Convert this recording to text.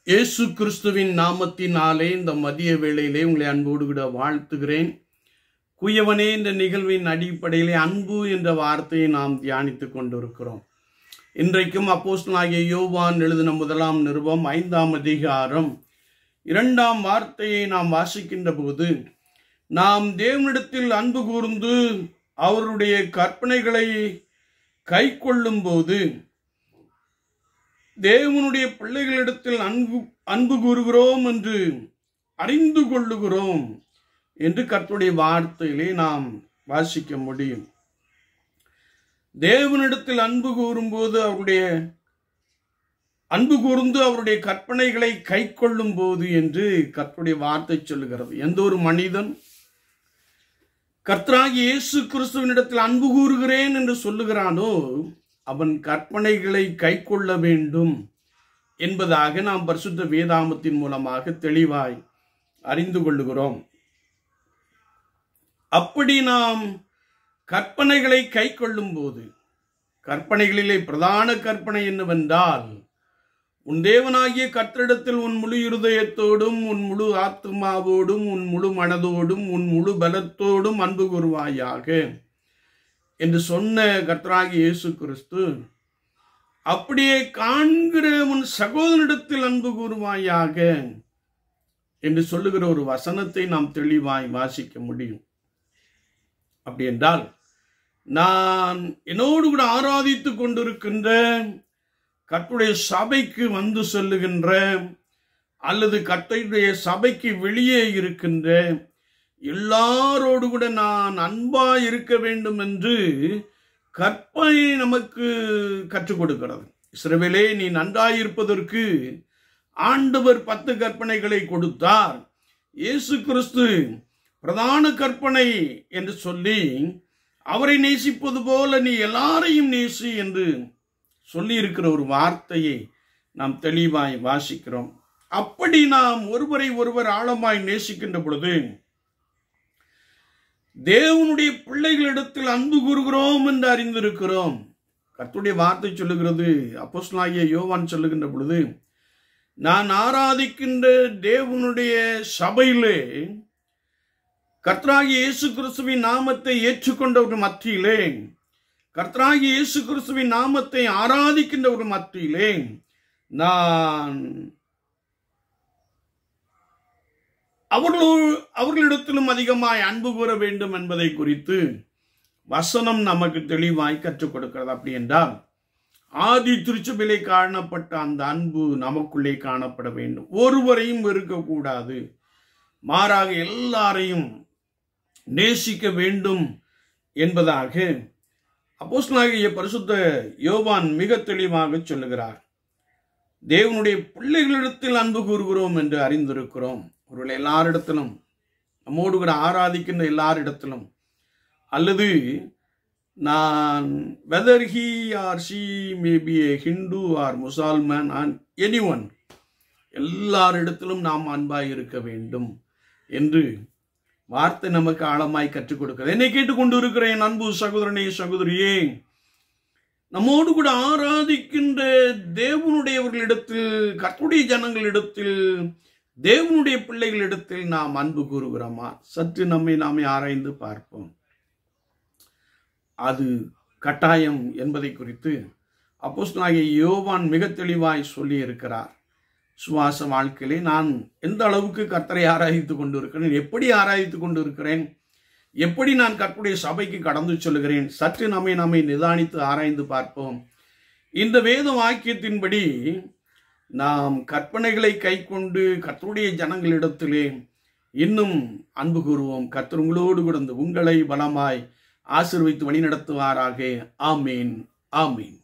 இயேசு கிறிஸ்துவின் நாமத்தினாலே இந்த மதிய வேளையிலே உங்களை அன்போடு கூட வாழ்த்துகிறேன். குயவனே என்ற நிகழ்வின் அடிப்படையிலே அன்பு என்ற வார்த்தையை நாம் தியானித்துக் கொண்டிருக்கிறோம். இன்றைக்கும் அப்போஸ்தலனாகிய யோவான் எழுதின முதலாம் நிருபம் 5ஆம் அதிகாரம் 2ஆம் வார்த்தையை நாம் வாசிக்கின்ற போது, நாம் தேவனிடத்தில் அன்பு கூர்ந்து அவருடைய கற்பனைகளை கை கொள்ளும் போது தேவனுடைய பிள்ளைகளிடத்தில் அன்பு கூறுகிறோம் என்று அறிந்து கொள்ளுகிறோம் என்று கர்த்தருடைய வார்த்தையிலே நாம் வாசிக்க முடியும். தேவனிடத்தில் அன்பு கூறும்போது அன்பு கூர்ந்து அவருடைய கற்பனைகளை கை கொள்ளும் போது என்று கர்த்தருடைய வார்த்தை சொல்லுகிறது. எந்த ஒரு மனிதன் கர்த்தராகிய இயேசு கிறிஸ்துவினிடத்தில் அன்பு கூறுகிறேன் என்று சொல்லுகிறானோ அவன் கற்பனைகளை கை கொள்ள வேண்டும் என்பதாக நாம் பரிசுத்த வேதாகமத்தின் மூலமாக தெளிவாய் அறிந்து கொள்ளுகிறோம். அப்படி நாம் கற்பனைகளை கை கொள்ளும் போது, கற்பனைகளிலே பிரதான கற்பனை என்னவென்றால், உன் தேவனாகிய கர்த்தரிடத்தில் உன் முழு இருதயத்தோடும் உன் முழு ஆத்துமாவோடும் உன் முழு மனதோடும் உன் முழு பலத்தோடும் அன்பு கூறுவாயாக என்று சொன்ன கர்த்தராகிய இயேசு கிறிஸ்து, அப்படியே காண்கிற உன் சகோதரனிடத்தில் அன்பு கூறுவாயாக என்று சொல்லுகிற ஒரு வசனத்தை நாம் தெளிவாய் வாசிக்க முடியும். அப்படி என்றால், நான் என்னோடு கூட ஆராதித்துக் கொண்டிருக்கின்ற கர்த்தருடைய சபைக்கு வந்து சொல்லுகின்ற அல்லது கர்த்தருடைய சபைக்கு வெளியே இருக்கின்ற எல்லாரோடு கூட நான் அன்பா இருக்க வேண்டும் என்று கற்பனை நமக்கு கற்றுக் கொடுக்கிறது. இஸ்ரவேலே, நீ நன்றாயிருப்பதற்கு ஆண்டவர் 10 கற்பனைகளை கொடுத்தார். இயேசு கிறிஸ்து பிரதான கற்பனை என்று சொல்லி அவரை நேசிப்பது போல நீ எல்லாரையும் நேசி என்று சொல்லி இருக்கிற ஒரு வார்த்தையை நாம் தெளிவாய் வாசிக்கிறோம். அப்படி நாம் ஒருவரை ஒருவர் ஆழமாய் நேசிக்கின்ற பொழுது தேவனுடைய பிள்ளைகளிடத்தில் அன்பு கூறுகிறோம் என்று அறிந்திருக்கிறோம். கர்த்தருடைய வார்த்தை சொல்லுகிறது, அப்போஸ்தலனாகிய யோவான் சொல்லுகின்ற பொழுது, நான் ஆராதிக்கின்ற தேவனுடைய சபையிலே கர்த்தராகிய இயேசு கிறிஸ்துவின் நாமத்தை ஏற்றுக்கொண்டவர் மத்தியிலே, கர்த்தராகிய இயேசு கிறிஸ்துவின் நாமத்தை ஆராதிக்கின்றவர் மத்தியிலே நான் அவர்களிடத்திலும் அதிகமாய் அன்பு கூற வேண்டும் என்பதை குறித்து வசனம் நமக்கு தெளிவாய் கற்றுக் கொடுக்கிறது. அப்படி என்றால் ஆதி திருச்சபையிலே காணப்பட்ட அந்த அன்பு நமக்குள்ளே காணப்பட வேண்டும். ஒருவரையும் வெறுக்கக்கூடாது, மாறாக எல்லாரையும் நேசிக்க வேண்டும் என்பதாக அப்போஸ்தலனாகிய பரிசுத்த யோவான் மிக தெளிவாக சொல்லுகிறார். தேவனுடைய பிள்ளைகளிடத்தில் அன்பு கூறுகிறோம் என்று அறிந்திருக்கிறோம். ஒருவேளை எல்லாரிடத்திலும், நம்மோடு கூட ஆராதிக்கின்ற எல்லாரிடத்திலும், அல்லது நான் whether he or she may be a Hindu or Muslim and anyone, எல்லாரிடத்திலும் நாம் அன்பாய் இருக்க வேண்டும் என்று வார்த்தை நமக்கு ஆழமாய் கற்றுக் கொடுக்கிறது. என்னை கேட்டுக்கொண்டு இருக்கிற என் அன்பு சகோதரனே சகோதரியே, நம்மோடு கூட ஆராதிக்கின்ற தேவனுடையவர்களிடத்தில், கர்த்தருடைய ஜனங்களிடத்தில், தேவனுடைய பிள்ளைகளிடத்தில் நாம் அன்பு கூறுகிறோமா? சற்று நாமே ஆராய்ந்து பார்ப்போம். அது கட்டாயம் என்பதை குறித்து அப்போஸ்தலனாகிய யோவான் மிக தெளிவாய் சொல்லி இருக்கிறார். சுவாச வாழ்க்கையிலே நான் எந்த அளவுக்கு கர்த்தரை ஆராய்ந்து கொண்டு இருக்கிறேன், எப்படி ஆராய்ந்து கொண்டு இருக்கிறேன், எப்படி நான் கர்த்தருடைய சபைக்கு கடந்து சொல்லுகிறேன், சற்று நாமே நிதானித்து ஆராய்ந்து பார்ப்போம். இந்த வேத வாக்கியத்தின்படி நாம் கற்பனைகளை கை கொண்டு கர்த்தருடைய ஜனங்களிடத்திலே இன்னும் அன்பு கூறுவோம். கர்த்தர் உங்களோடு கூட உங்களை பலமாய் ஆசீர்வதித்து வழி நடத்துவாராக. ஆமீன், ஆமீன்.